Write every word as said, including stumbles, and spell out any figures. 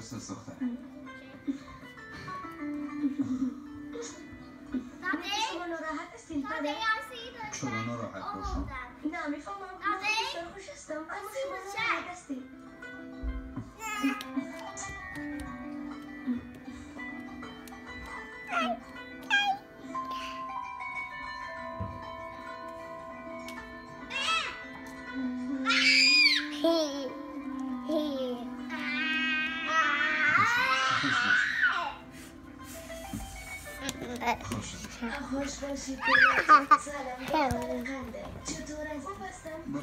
درست است دختر. شما ناراحت هستین پدر؟ چرا ناراحت باشم؟ نه میفهمم بسیار خوش هستم اما شما ناراحت هستین. خوش باشید سلام دختر خنده چطور عزیز هستم؟